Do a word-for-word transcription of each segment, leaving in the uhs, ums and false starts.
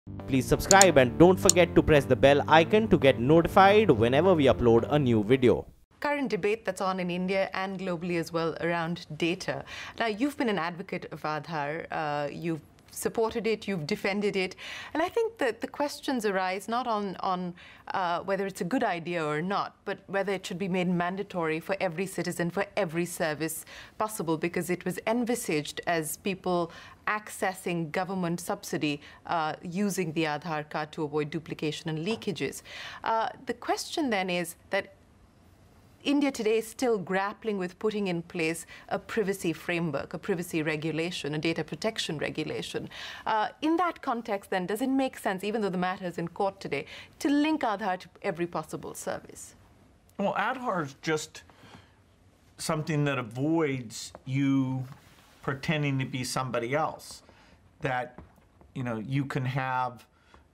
Please subscribe and don't forget to press the bell icon to get notified whenever we upload a new video. Current debate that's on in India and globally as well around data. Now, you've been an advocate of Aadhaar. Uh, you've supported it, you've defended it. And I think that the questions arise not on, on uh, whether it's a good idea or not, but whether it should be made mandatory for every citizen, for every service possible, because it was envisaged as people accessing government subsidy uh, using the Aadhaar card to avoid duplication and leakages. Uh, the question then is that India today is still grappling with putting in place a privacy framework, a privacy regulation, a data protection regulation. Uh, in that context, then, does it make sense, even though the matter is in court today, to link Aadhaar to every possible service? Well, Aadhaar is just something that avoids you pretending to be somebody else. That, you know, you can have,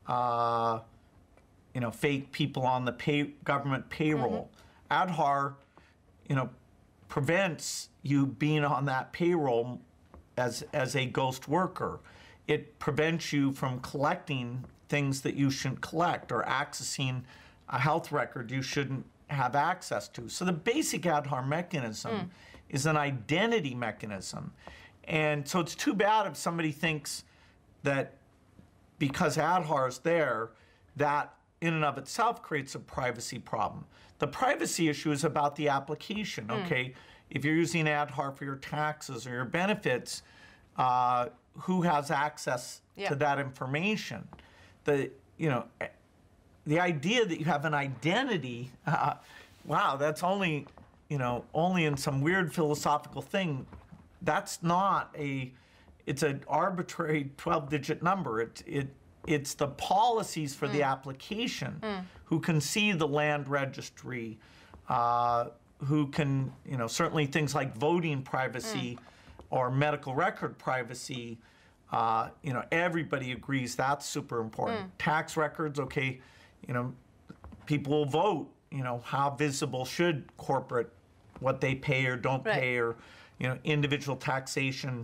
uh, you know, fake people on the pay government payroll. Mm-hmm. Aadhaar, you know, prevents you being on that payroll as, as a ghost worker. It prevents you from collecting things that you shouldn't collect or accessing a health record you shouldn't have access to. So the basic Aadhaar mechanism mm. is an identity mechanism. And so it's too bad if somebody thinks that because Aadhaar is there, that in and of itself creates a privacy problem. The privacy issue is about the application, okay? Mm. If you're using Aadhaar for your taxes or your benefits, uh, who has access yeah. to that information? The, you know, the idea that you have an identity, uh, wow, that's only, you know, only in some weird philosophical thing. That's not a, it's an arbitrary twelve digit number. It, it, It's the policies for mm. the application mm. who can see the land registry, uh, who can, you know, certainly things like voting privacy mm. or medical record privacy, uh, you know, everybody agrees that's super important. Mm. Tax records, okay, you know, people will vote, you know, how visible should corporate, what they pay or don't right. pay, or, you know, individual taxation,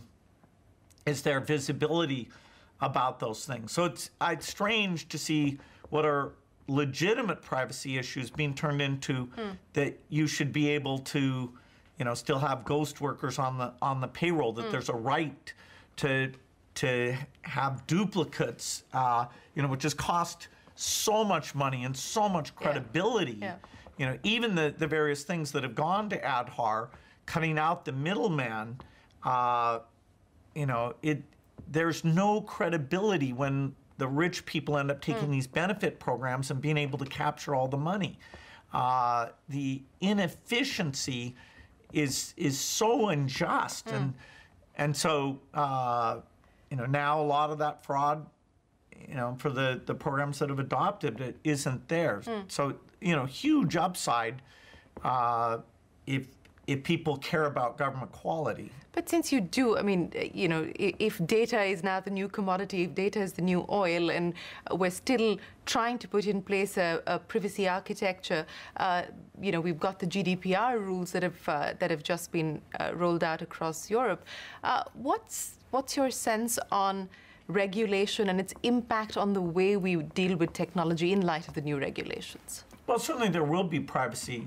is there visibility about those things. So it's, it's strange to see what are legitimate privacy issues being turned into mm. that you should be able to, you know, still have ghost workers on the on the payroll, that mm. there's a right to to have duplicates, uh, you know, which just cost so much money and so much credibility. Yeah. Yeah. You know, even the, the various things that have gone to Aadhaar, cutting out the middleman, uh, you know, it there's no credibility when the rich people end up taking mm. these benefit programs and being able to capture all the money. Uh, the inefficiency is is so unjust, mm. and and so uh, you know, now a lot of that fraud, you know, for the the programs that have adopted it isn't there. Mm. So you know, huge upside uh, if. if people care about government quality. But since you do, I mean, you know, if data is now the new commodity, if data is the new oil, and we're still trying to put in place a, a privacy architecture, uh, you know, we've got the G D P R rules that have uh, that have just been uh, rolled out across Europe. Uh, what's what's your sense on regulation and its impact on the way we deal with technology in light of the new regulations? Well, certainly there will be privacy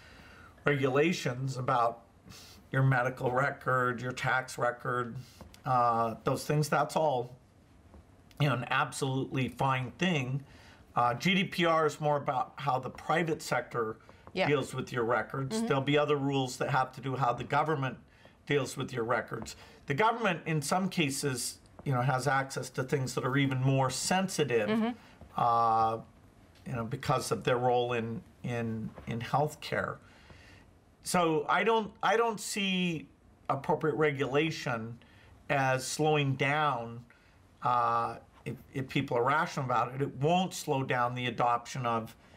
regulations about your medical record, your tax record, uh, those things. That's all, you know, an absolutely fine thing. Uh, G D P R is more about how the private sector yeah. deals with your records. Mm-hmm. There'll be other rules that have to do how the government deals with your records. The government, in some cases, you know, has access to things that are even more sensitive, mm-hmm. uh, you know, because of their role in in in healthcare. So I don't, I don't see appropriate regulation as slowing down uh, if, if people are rational about it. It won't slow down the adoption of